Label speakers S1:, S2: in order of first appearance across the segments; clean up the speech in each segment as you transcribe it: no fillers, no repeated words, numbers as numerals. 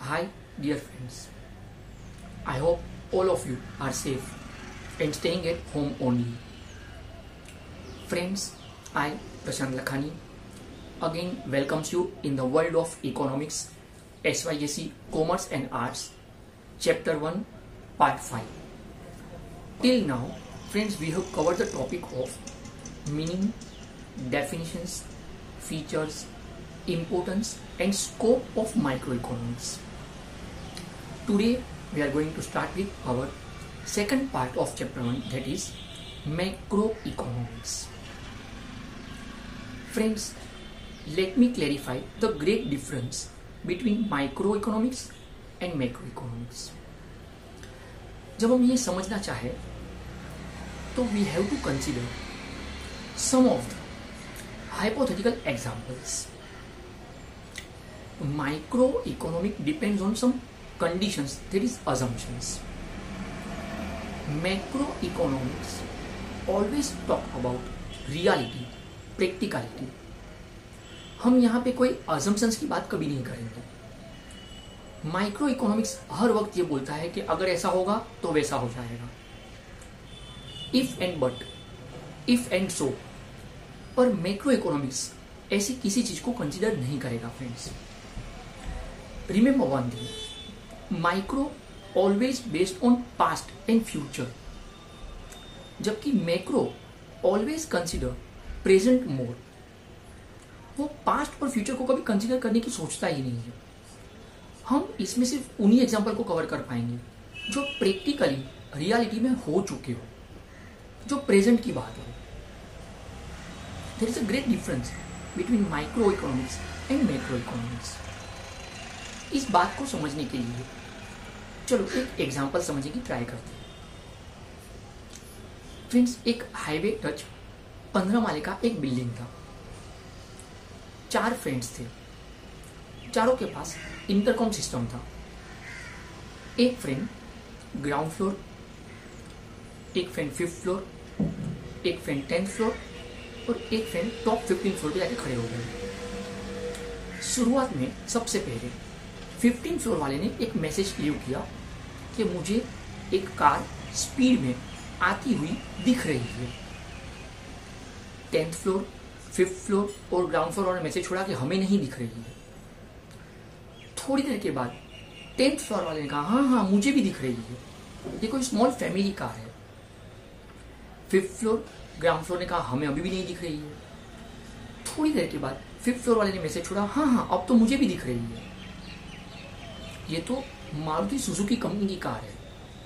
S1: Hi, dear friends. I hope all of you are safe and staying at home only. Friends, I, Prashant Lakhani, again welcomes you in the world of economics, SYSC, Commerce and Arts, Chapter 1, Part 5. Till now, friends, we have covered the topic of meaning, definitions, features, importance and scope of microeconomics. Today we are going to start with our second part of chapter 1, that is macroeconomics. Friends, let me clarify the great difference between microeconomics and macroeconomics. जब हम ये समझना चाहे तो we have to consider some of the hypothetical examples. Microeconomic depends on some conditions, that is assumptions. Macroeconomics always talk about reality, practicality. हम यहाँ पे कोई assumptions की बात कभी नहीं करेंगे. माइक्रोइकोनॉमिक्स हर वक्त ये बोलता है कि अगर ऐसा होगा तो वैसा हो जाएगा. If and but, if and so. पर मैक्रोइकोनॉमिक्स ऐसी किसी चीज को कंसिडर नहीं करेगा. Friends, remember one thing, micro always based on past and future, जबकि macro always consider present more. वो पास्ट और फ्यूचर को कभी कंसिडर करने की सोचता ही नहीं है. हम इसमें सिर्फ उन्हीं एग्जाम्पल को कवर कर पाएंगे जो प्रैक्टिकली रियलिटी में हो चुके हो, जो प्रेजेंट की बात हो. There is a great difference between micro economics and macro economics. इस बात को समझने के लिए चलो एक एग्जाम्पल समझने की ट्राई करते हैं. फ्रेंड्स, एक हाईवे टच 15 माले का एक बिल्डिंग था. 4 फ्रेंड्स थे. चारों के पास इंटरकॉम सिस्टम था. एक फ्रेंड ग्राउंड फ्लोर, एक फ्रेंड 5th फ्लोर, एक फ्रेंड 10th फ्लोर और एक फ्रेंड टॉप 15 फ्लोर पे जाके खड़े हो गए. शुरुआत में सबसे पहले 15 फ्लोर वाले ने एक मैसेज लीव किया कि मुझे एक कार स्पीड में आती हुई दिख रही है. 10th फ्लोर, 5th फ्लोर और ग्राउंड फ्लोर वाले ने मैसेज छोड़ा कि हमें नहीं दिख रही है. थोड़ी देर के बाद 10th फ्लोर वाले ने कहा हाँ हाँ मुझे भी दिख रही है, ये कोई स्मॉल फैमिली कार है. 5th फ्लोर, ग्राउंड फ्लोर ने कहा हमें अभी भी नहीं दिख रही है. थोड़ी देर के बाद 5th फ्लोर वाले ने मैसेज छोड़ा हाँ हाँ अब तो मुझे भी दिख रही है, ये तो मारुति सुजुकी कंपनी की कार है.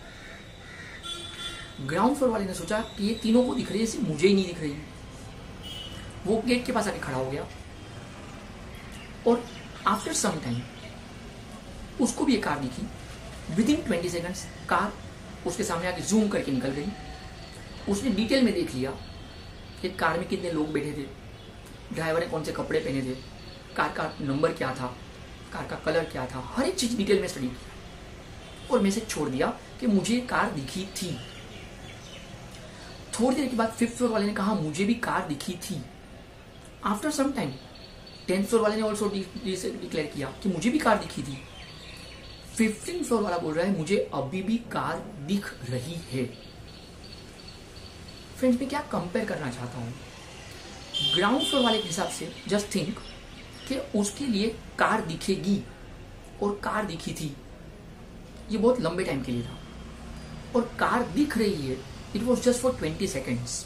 S1: ग्राउंड फ्लोर वाले ने सोचा कि ये तीनों को दिख रही है, सिर्फ मुझे ही नहीं दिख रही. वो गेट के पास आके खड़ा हो गया और आफ्टर सम टाइम उसको भी एक कार दिखी. विदिन 20 सेकंड्स कार उसके सामने आके जूम करके निकल गई. उसने डिटेल में देख लिया कि कार में कितने लोग बैठे थे, ड्राइवर ने कौन से कपड़े पहने थे, कार का नंबर क्या था, कार का कलर क्या था, हर एक चीज डिटेल में स्टडी की और मैसेज छोड़ दिया कि मुझे कार दिखी थी. थोड़ी देर के बाद 5th फ्लोर वाले ने कहा मुझे भी कार दिखी थी. After some time 10th floor वाले ने ऑल्सो डिक्लेयर किया कि मुझे भी कार दिखी थी. 15th फ्लोर वाला बोल रहा है मुझे अभी भी कार दिख रही है. फ्रेंड्स, मैं क्या कंपेयर करना चाहता हूं, ग्राउंड फ्लोर वाले के हिसाब से जस्ट थिंक कि उसके लिए कार दिखेगी और कार दिखी थी, ये बहुत लंबे टाइम के लिए था. और कार दिख रही है, it was just for 20 seconds.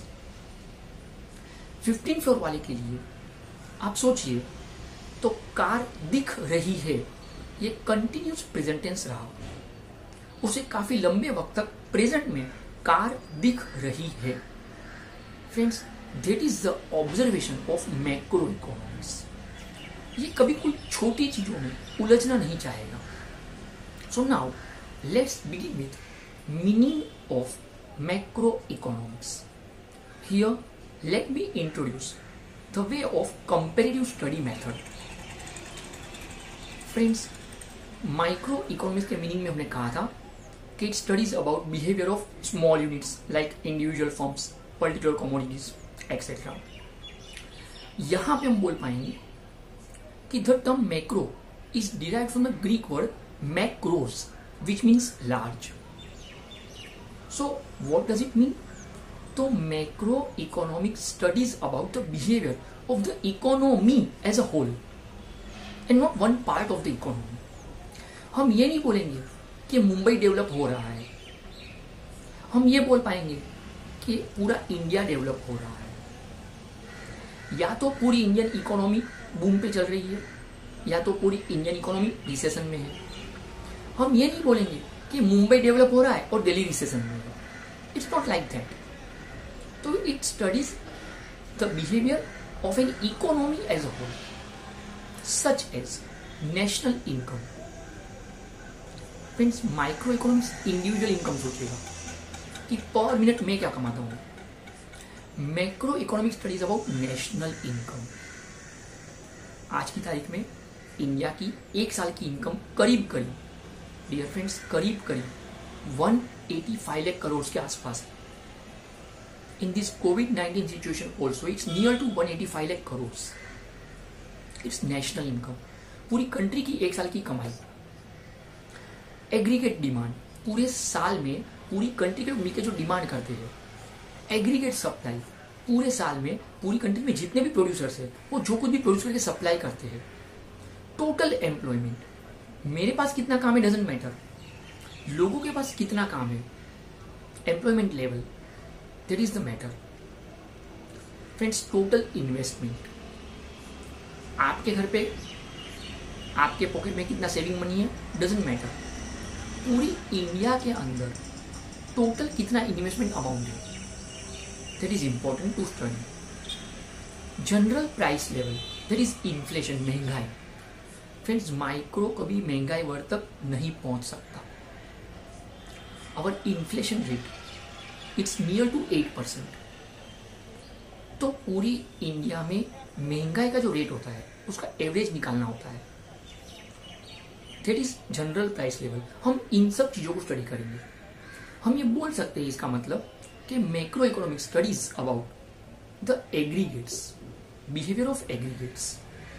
S1: 15th floor वाले के लिए आप सोचिए तो कार दिख रही है, ये कंटिन्यूस प्रेजेंट टेंस रहा. उसे काफी लंबे वक्त तक प्रेजेंट में कार दिख रही है. Friends, that is the observation of macro economics. ये कभी कोई छोटी चीजों में उलझना नहीं चाहेगा. So now let's begin with meaning of macro economics. Here let me introduce the way of comparative study method. Friends, micro economics के मीनिंग में हमने कहा था कि it studies about behaviour of small units like individual firms, particular commodities etcetera. यहां पे हम बोल पाएंगे कि the term macro is derived from the Greek word macros, which means large. So what does it mean? So macroeconomic studies about the behavior of the economy as a whole and not one part of the economy. हम ये नहीं बोलेंगे कि Mumbai develop हो रहा है, हम ये बोल पाएंगे कि पूरा इंडिया डेवलप हो रहा है। या तो पूरी इंडियन इकोनॉमी बूम पे चल रही है या तो पूरी इंडियन इकोनॉमी रिसेशन में है। हम ये नहीं बोलेंगे कि मुंबई डेवलप हो रहा है और दिल्ली रिसेशन में है। It's not like that. तो it studies the behaviour of an economy as a whole, such as national income. Friends, micro economics individual income सोचेगा कि पर मिनट में क्या कमाता हूं। Macro economic studies about national income. आज की तारीख में इंडिया की एक साल की इनकम करीब करीब, डियर फ्रेंड्स, करीब करीब 185 लाख करोड़ के आसपास है। इन दिस कोविड-19 situation also it's near to 185 lakh crore. It's national income, पूरी कंट्री की एक साल की कमाई। एग्रीगेट डिमांड, पूरे साल में पूरी कंट्री के मिलकर जो डिमांड करते हैं। एग्रीगेट सप्लाई, पूरे साल में पूरी कंट्री में जितने भी प्रोड्यूसर्स हैं वो जो कुछ भी प्रोड्यूस करके सप्लाई करते हैं। टोटल एम्प्लॉयमेंट, मेरे पास कितना काम है डजंट मैटर, लोगों के पास कितना काम है, employment level, that is the matter. Friends, total investment, आपके घर पे आपके पॉकेट में कितना सेविंग मनी है डजंट मैटर, पूरी इंडिया के अंदर टोटल कितना इन्वेस्टमेंट अमाउंट है, that is important to study. General price level, that is inflation, महंगाई। फ्रेंड्स, माइक्रो कभी महंगाई वर्ड तक नहीं पहुंच सकता। Our inflation rate it's near to 8%। तो पूरी इंडिया में महंगाई का जो रेट होता है उसका एवरेज निकालना होता है, that is general price level. हम इन सब चीजों को स्टडी करेंगे। हम ये बोल सकते हैं इसका मतलब कि macro economic studies about the aggregates, behaviour of aggregates.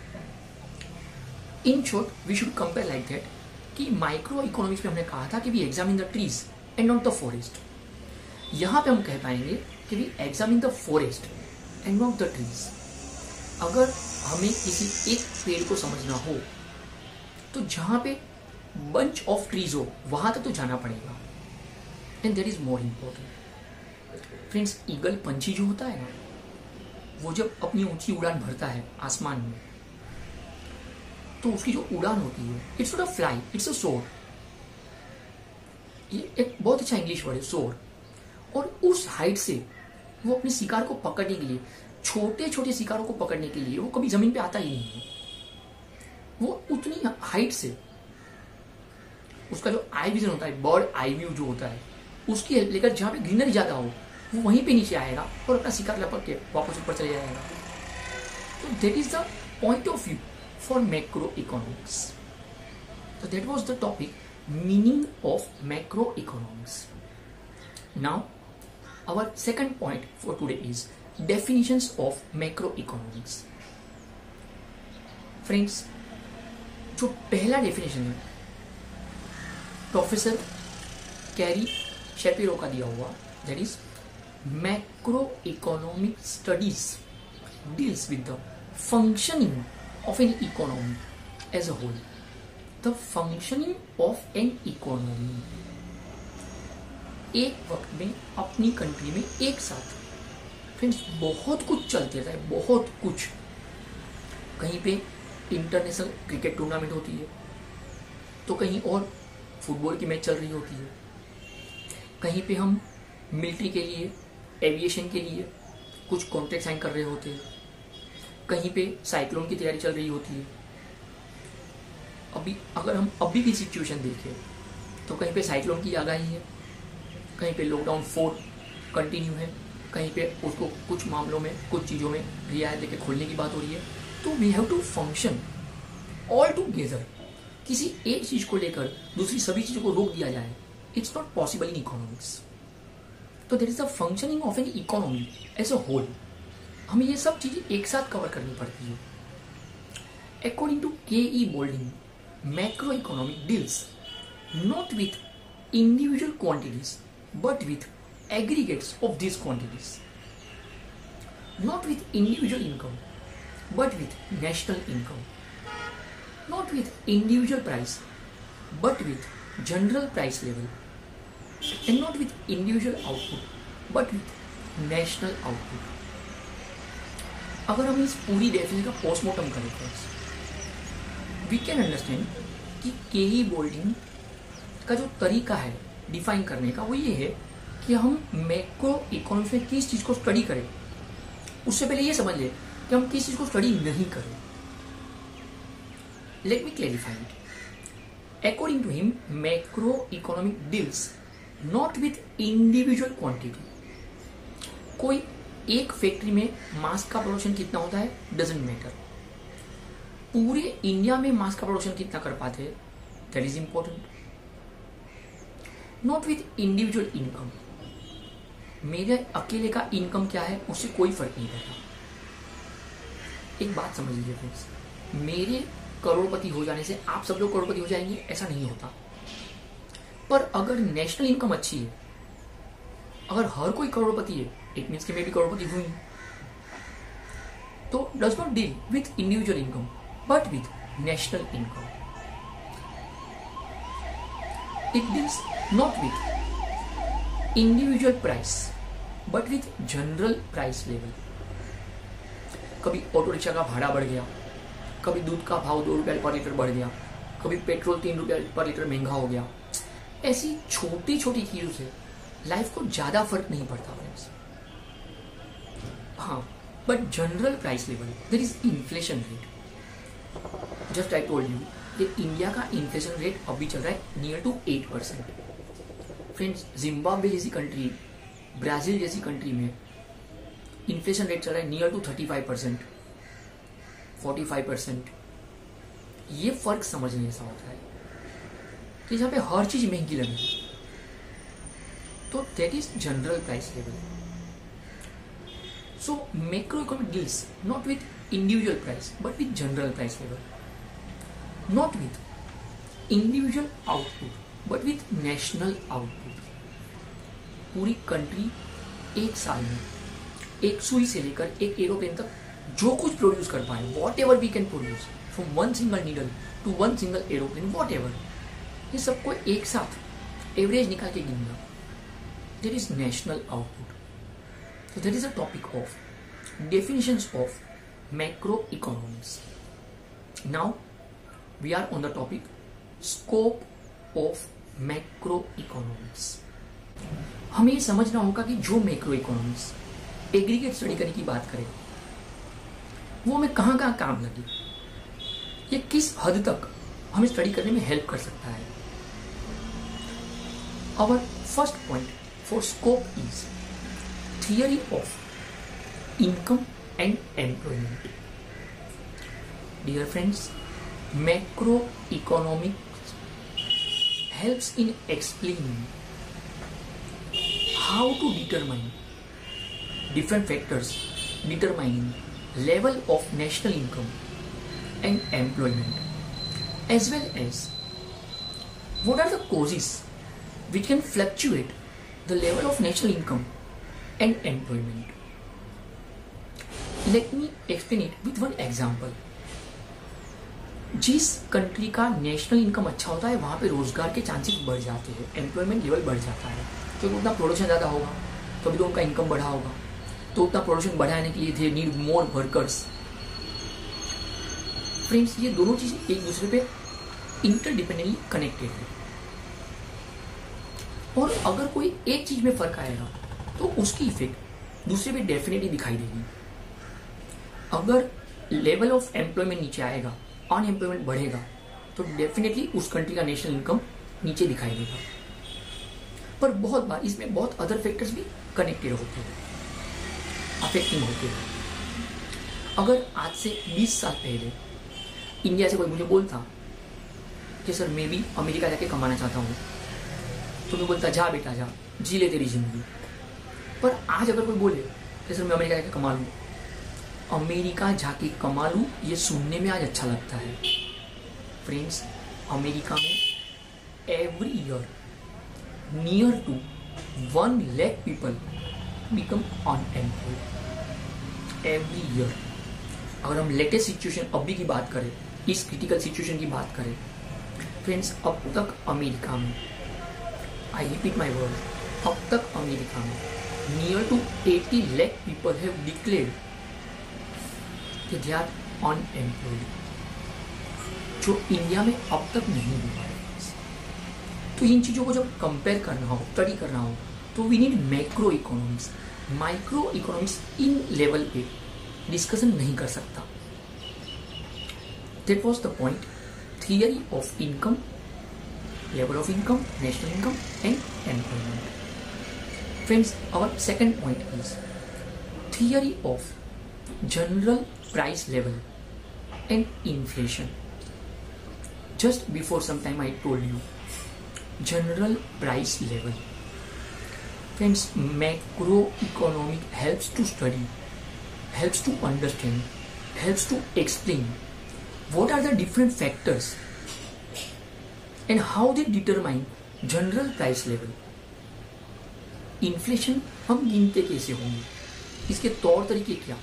S1: In short we should compare like that कि माइक्रो इकोनॉमिक्स में हमने कहा था कि we examine the trees and not the forest. यहां पे हम कह पाएंगे कि we examine the forest and not the trees. अगर हमें किसी एक पेड़ को समझना हो तो जहां पे बंच ऑफ ट्रीज हो वहां तक तो जाना पड़ेगा, and that is more important. Friends, eagle पंछी जो होता है ना, वो जब अपनी ऊंची उड़ान भरता है आसमान में तो उसकी जो उड़ान होती है it's not a fly, it's a soar. ये एक बहुत अच्छा इंग्लिश वर्ड है, सोर। और उस हाइट से वो अपने शिकार को पकड़ने के लिए, छोटे छोटे शिकारों को पकड़ने के लिए वो कभी जमीन पे आता ही नहीं है। वो उतनी हाइट से उसका जो आई विजन होता है, बर्ड आई व्यू जो होता है, उसकी हेल्प लेकर जहां पे ग्रीनरी ज्यादा हो वो वहीं पे नीचे आएगा और अपना शिकार लपक के वापस ऊपर चले जाएगा। तो that is the point of view for macroeconomics. So that was the topic, meaning of macroeconomics. Now our second point for today is definitions of macroeconomics. Friends, जो पहला डेफिनेशन है प्रोफेसर कैरी शेपिरो का दिया हुआ, that is macroeconomic studies deals with the functioning of an economy as a whole. The functioning of an economy. एक वक्त में अपनी कंट्री में एक साथ फ्रेंड्स बहुत कुछ चलते रहता है, बहुत कुछ। कहीं पे इंटरनेशनल क्रिकेट टूर्नामेंट होती है तो कहीं और फुटबॉल की मैच चल रही होती है, कहीं पे हम मिलिट्री के लिए, एविएशन के लिए कुछ कॉन्ट्रैक्ट साइन कर रहे होते हैं, कहीं पे साइक्लोन की तैयारी चल रही होती है। अगर हम अभी की सिचुएशन देखें तो कहीं पे साइक्लोन की आगाही है, कहीं पे लॉकडाउन 4 कंटिन्यू है, कहीं पे उसको कुछ मामलों में, कुछ चीज़ों में रियायत देके खोलने की बात हो रही है। तो we have to function all together. किसी एक चीज को लेकर दूसरी सभी चीजों को रोक दिया जाए, it's not possible in economics. तो there is a functioning of an economy as a whole. हमें ये सब चीजें एक साथ कवर करनी पड़ती है। According to K E Boulding, macro economic deals not with individual quantities but with aggregates of these quantities, not with individual income but with national income, not with individual price but with general price level, and not with individual output but with national output. अगर हम इस पूरी definition का postmortem करें friends, we can understand कि केई Boulding का जो तरीका है डिफाइन करने का वो ये है कि हम मैक्रो इकोनॉमिक्स में किस चीज को स्टडी करें, उससे पहले ये समझ ले कि हम किस चीज को स्टडी नहीं करें. Let me clarify it. According to him macro economic deals not with individual quantity. कोई एक फैक्ट्री में मास का प्रोडक्शन कितना होता है डजंट मैटर. पूरे इंडिया में मास का प्रोडक्शन कितना कर पाते हैं that is important. Not with individual income. मेरे अकेले का इनकम क्या है उससे कोई फर्क नहीं पड़ता. एक बात समझ लीजिए फ्रेंड्स, मेरे करोड़पति हो जाने से आप सब लोग करोड़पति हो जाएंगे ऐसा नहीं होता. पर अगर नेशनल इनकम अच्छी है, अगर हर कोई करोड़पति है, इट मीन्स कि मैं भी करोड़पति हूं. तो does not deal with individual income but with national income. It deals not with individual price but with general price level. कभी ऑटो रिक्शा का भाड़ा बढ़ गया, कभी दूध का भाव 2 रुपये पर लीटर बढ़ गया, कभी पेट्रोल 3 रुपये पर लीटर महंगा हो गया. ऐसी छोटी छोटी चीजों से लाइफ को ज्यादा फर्क नहीं पड़ता फ्रेंड्स. हाँ, but general price level there is inflation rate. Just I told you कि इंडिया का इन्फ्लेशन रेट अभी चल रहा है नियर टू 8%. फ्रेंड्स, जिम्बाब्वे जैसी कंट्री, ब्राजील जैसी कंट्री में इन्फ्लेशन रेट चल रहा है नियर टू 35%, 45%. ये फर्क समझने ऐसा होता है कि जहां पे हर चीज महंगी लगे तो that is general price level. So macro economic deals not with individual price but with general price level, not with individual output but with national output. पूरी कंट्री एक साल में एक सुई से लेकर एक एरोप्लेन तक जो कुछ प्रोड्यूस कर पाए, whatever we can produce from one single needle to one single aeroplane, whatever, ये सबको एक साथ एवरेज निकाल के गिनना, there is national output. So that is a topic of definitions of macroeconomics. Now we are on the topic scope of macroeconomics. हमें समझना होगा कि जो मैक्रो इकोनॉमिक्स एग्रीगेट स्टडी करने की बात करें वो हमें कहाँ कहाँ काम लगे, ये किस हद तक हमें स्टडी करने में हेल्प कर सकता है. Our first point for scope is theory of income and employment. Dear friends, macroeconomics helps in explaining how to determine different factors determining level of national income and employment, as well as what are the causes which can fluctuate the level of national income and employment. Let me explain it with one example. जिस country का national income अच्छा होता है वहां पे रोजगार के chances बढ़ जाते हैं, एम्प्लॉयमेंट लेवल बढ़ जाता है, क्योंकि उतना प्रोडक्शन ज़्यादा होगा तभी तो उनका इनकम बढ़ा होगा. तो उतना प्रोडक्शन बढ़ाने के लिए they need more workers. Friends, ये दोनों चीजें एक दूसरे पे इंटरडिपेंडेंटली कनेक्टेड है, और अगर कोई एक चीज में फर्क आएगा तो उसकी इफेक्ट दूसरे पे डेफिनेटली दिखाई देगी. अगर लेवल ऑफ एम्प्लॉयमेंट नीचे आएगा, अनएम्प्लॉयमेंट बढ़ेगा, तो डेफिनेटली उस कंट्री का नेशनल इनकम नीचे दिखाई देगा. पर बहुत बार इसमें बहुत अदर फैक्टर्स भी कनेक्टेड होते हैं, अफेक्टिंग होते हैं. अगर आज से 20 साल पहले इंडिया से कोई मुझे बोलता कि सर मैं भी अमेरिका जाके कमाना चाहता हूँ, तो मैं बोलता जा बेटा जा, जी ले तेरी जिंदगी. पर आज अगर कोई बोले कि सर मैं अमेरिका जाके कमा लूँ, अमेरिका जाके कमा लूँ, ये सुनने में आज अच्छा लगता है. फ्रेंड्स, अमेरिका में every year near to 1 lakh people become unemployed every year. अगर हम लेटेस्ट सिचुएशन अभी की बात करें, इस क्रिटिकल सिचुएशन की बात करें फ्रेंड्स, अब तक अमेरिका में, आई रिपीट माई वर्ड, अब तक अमेरिका में near to 80 lakh people have declared कि दे आर अनएम्प्लॉयड, जो इंडिया में अब तक नहीं हुआ है। तो इन चीज़ों को जब कंपेयर करना हो, स्टडी करना हो, तो we need macro economics. Micro economics इन लेवल पे डिस्कशन नहीं कर सकता। That was the point, theory of income, level of income, national income and employment. Friends, our second point is theory of general price level and inflation. Just before some time I told you general price level. Friends, macroeconomic helps to study, helps to understand, helps to explain what are the different factors and how they determine general price level. Inflation हम गिनते कैसे होंगे, इसके तौर तरीके क्या,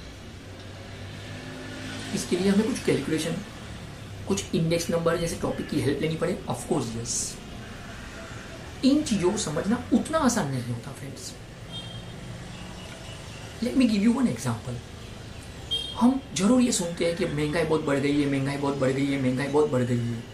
S1: इसके लिए हमें कुछ कैलकुलेशन, कुछ इंडेक्स नंबर जैसे टॉपिक की हेल्प लेनी पड़े? Of course yes. इन चीजों को समझना उतना आसान नहीं होता friends. Let me give you one example. हम जरूर ये सुनते हैं कि महंगाई बहुत बढ़ गई है, महंगाई बहुत बढ़ गई है, महंगाई बहुत बढ़ गई है।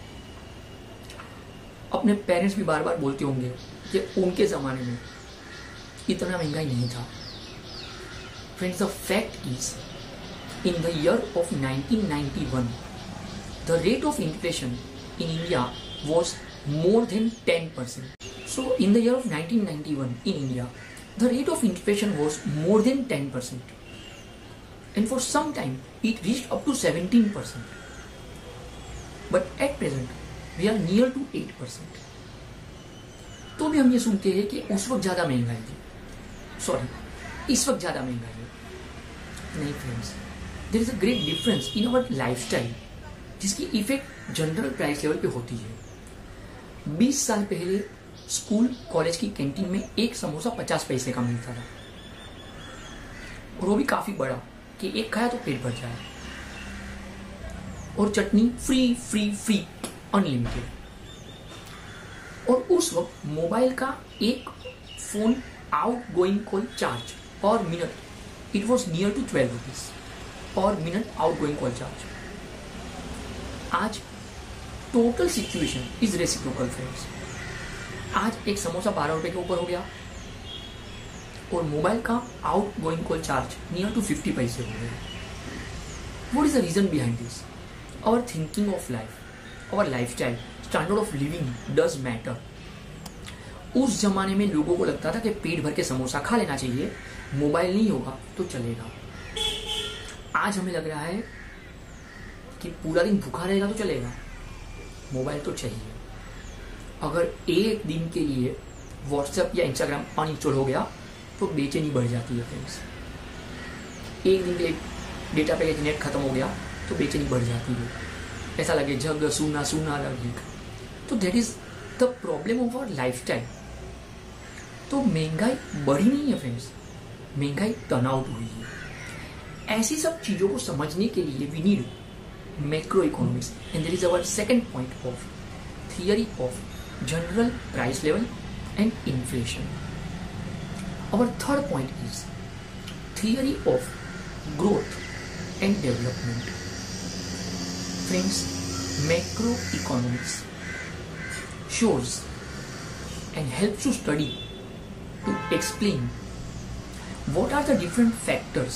S1: अपने पेरेंट्स भी बार बार बोलते होंगे कि उनके जमाने में इतना महंगाई नहीं था। Friends, the fact is in the year of 1991, the rate of inflation in India was more than 10%. So, in the year of 1991 in India, the rate of inflation was more than 10%. And for some time, it reached up to 17%. But at present, we are near to 8%. तो भी हम ये सुनते हैं कि उस वक्त ज़्यादा महंगाई थी, सॉरी, इस वक्त ज़्यादा महंगाई है। नहीं friends, there is a great difference in our lifestyle, जिसकी इफेक्ट जनरल प्राइस लेवल पे होती है। 20 साल पहले स्कूल कॉलेज की कैंटीन में एक समोसा 50 पैसे का मिलता था, और वो भी काफी बड़ा कि एक खाया तो पेट भर जाए, और चटनी फ्री फ्री फ्री अनलिमिटेड। और उस वक्त मोबाइल का एक phone outgoing call charge per minute it was near to 12 rupees per minute outgoing call charge. आज total situation is reciprocal friends. आज एक समोसा 12 रुपए के ऊपर हो गया और मोबाइल का outgoing call charge near to 50 पैसे हो गया। What is the reason behind this? Our thinking of life, our lifestyle, standard of living does matter. उस जमाने में लोगों को लगता था कि पेट भर के समोसा खा लेना चाहिए, मोबाइल नहीं होगा तो चलेगा। आज हमें लग रहा है कि पूरा दिन भूखा रहेगा तो चलेगा, मोबाइल तो चाहिए। अगर एक दिन के लिए व्हाट्सएप या इंस्टाग्राम अनइंस्टॉल हो गया तो बेचैनी बढ़ जाती है फ्रेंड्स। एक दिन के लिए डेटा पैकेज नेट खत्म हो गया तो बेचैनी बढ़ जाती है, ऐसा लगे जग सूना सूना लगे। तो that is the problem of our lifestyle. तो महंगाई बढ़ी नहीं है फ्रेंड्स, महंगाई टर्न आउट हुई है। ऐसी सब चीजों को समझने के लिए we need macro economics, and that is our second point of theory of general price level and inflation. Our third point is theory of growth and development. Friends, macro economics shows and helps to study to explain what are the different factors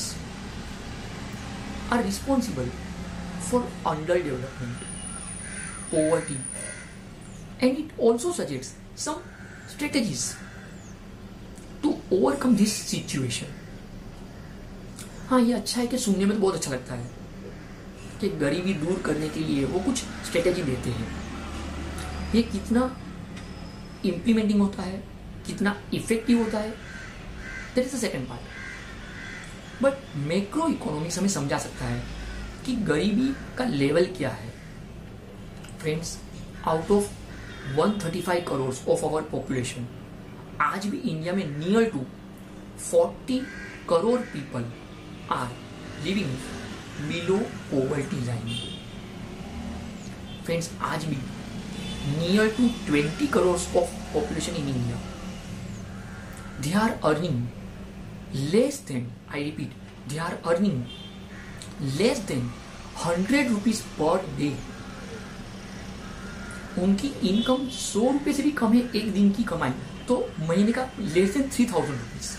S1: are responsible for underdevelopment, poverty, and it also suggests some strategies to overcome this situation. हाँ, ये अच्छा है कि सुनने में तो बहुत अच्छा लगता है कि गरीबी दूर करने के लिए वो कुछ स्ट्रेटेजी देते हैं। ये कितना इम्प्लीमेंटिंग होता है, कितना इफेक्टिव होता है, that is the second part. But macro economics हमें समझा सकता है कि गरीबी का लेवल क्या है। Friends, out of 135 crore of our population, आज भी इंडिया में near to 40 crore people are living below poverty line. Friends, आज भी near to 20 crore of population in India, they are earning less than, I repeat, they are earning less than 100 rupees per day. उनकी income 100 रुपए से भी कम है एक दिन की कमाई, तो महीने का लेस देन 3000 रुपीज।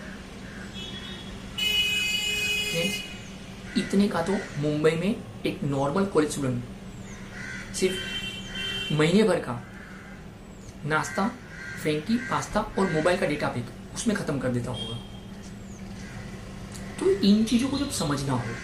S1: इतने का तो मुंबई में एक नॉर्मल कॉलेज स्टूडेंट सिर्फ महीने भर का नाश्ता, फ्रेंकी, पास्ता और मोबाइल का डेटा पैक उसमें खत्म कर देता होगा। तो इन चीजों को जब समझना हो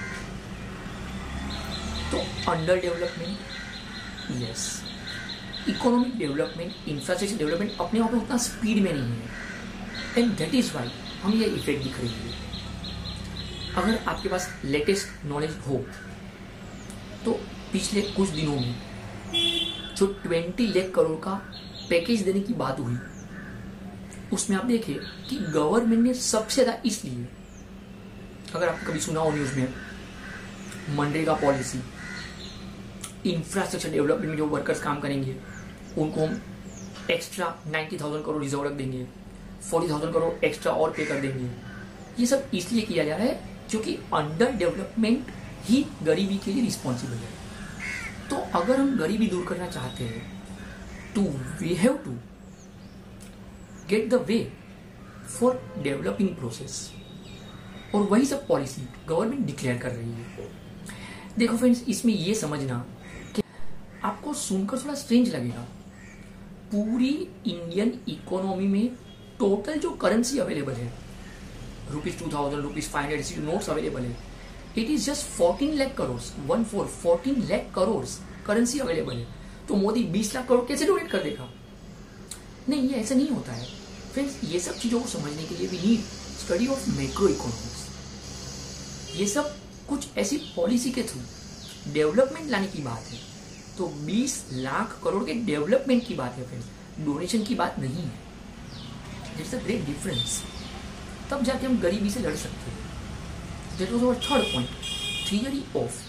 S1: तो under development, yes, economic development, infrastructure development अपने आप में उतना स्पीड में नहीं है, एंड दैट इज वाई हम ये इफेक्ट दिख रही है। अगर आपके पास लेटेस्ट नॉलेज हो तो पिछले कुछ दिनों में जो 20 लाख करोड़ का पैकेज देने की बात हुई, उसमें आप देखें कि गवर्नमेंट ने सबसे ज्यादा, इसलिए अगर आपने कभी सुना हो न्यूज में, मनरेगा पॉलिसी, इंफ्रास्ट्रक्चर डेवलपमेंट में जो वर्कर्स काम करेंगे उनको हम एक्स्ट्रा 90,000 करोड़ रिजर्व रख देंगे, 40,000 करोड़ एक्स्ट्रा और पे कर देंगे। ये सब इसलिए किया जा रहा है क्योंकि अंडर डेवलपमेंट ही गरीबी के लिए रिस्पॉन्सिबल है। तो अगर हम गरीबी दूर करना चाहते हैं तो we have to get the way for developing process, और वही सब पॉलिसी गवर्नमेंट डिक्लेयर कर रही है। देखो फ्रेंड्स, इसमें यह समझना कि आपको सुनकर थोड़ा स्ट्रेंज लगेगा, पूरी इंडियन इकोनॉमी में टोटल जो करेंसी अवेलेबल है, ₹2000, ₹500 नोट्स अवेलेबल है, it is just 14 lakh crore, 14 lakh crore currency available है। तो मोदी 20 लाख करोड़ कैसे डोनेट कर देगा? नहीं, ये ऐसा नहीं होता है फ्रेंड्स। ये सब चीजों को समझने के लिए we need study of macro economics. ये सब कुछ ऐसी पॉलिसी के थ्रू डेवलपमेंट लाने की बात है। तो 20 लाख करोड़ के डेवलपमेंट की बात है फ्रेंड्स, डोनेशन की बात नहीं है। It's a great difference. तब जाके हम गरीबी से लड़ सकते हैं। That was our third point, theory of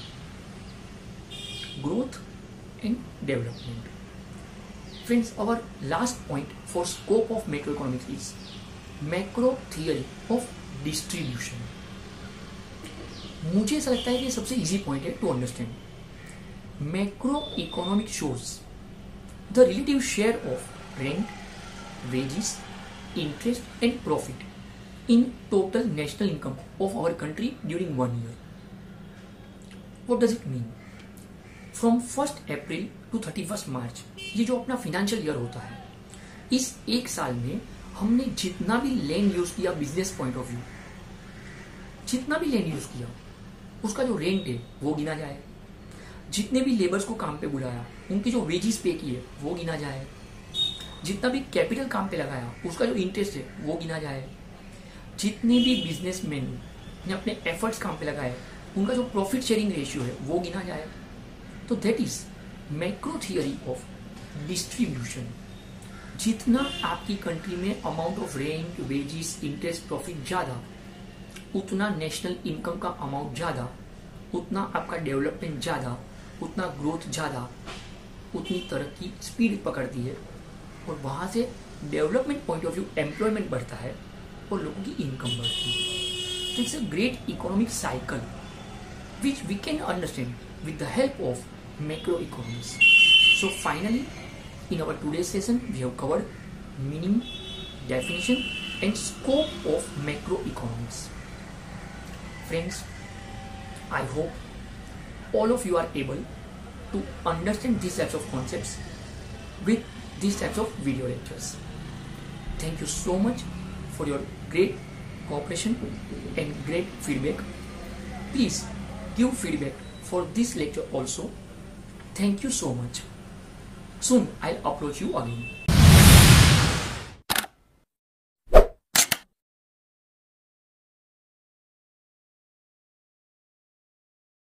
S1: growth and development. Friends, our last point for scope of macro economics is macro theory of distribution. मुझे ऐसा लगता है कि सबसे इजी पॉइंट है to understand. Macro economic shows the relative share of rent, wages, interest and profit in total national income of our country during 1 year. What does it mean? From 1st April to 31st March, ये जो अपना financial year होता है, इस एक साल में हमने जितना भी लैंड यूज किया बिजनेस पॉइंट ऑफ व्यू, जितना भी लैंड यूज किया उसका जो रेंट है वो गिना जाए, जितने भी लेबर्स को काम पे बुलाया उनके जो वेजेस पे किए वो गिना जाए, जितना भी कैपिटल काम पे लगाया उसका जो इंटरेस्ट है वो गिना जाए, जितने भी बिजनेसमैन ने अपने एफर्ट्स काम पे लगाए उनका जो प्रॉफिट शेयरिंग रेशियो है वो गिना जाए। तो that is macro theory of distribution. जितना आपकी कंट्री में amount of rent, wages, interest, profit ज्यादा, उतना नेशनल इनकम का अमाउंट ज्यादा, उतना आपका डेवलपमेंट ज्यादा, उतना ग्रोथ ज्यादा, उतनी तरक्की स्पीड पकड़ती है, और वहां से development point of view employment बढ़ता है और लोगों की इनकम बढ़ती है। तो it's a great economic cycle which we can understand with the help of macro economics. So finally in our today's session we have covered meaning, definition and scope of macro economics. Friends, I hope all of you are able to understand these types of concepts with these types of video lectures. Thank you so much for your great cooperation and great feedback. Please give feedback for this lecture also. Thank you so much. Soon I'll approach you again.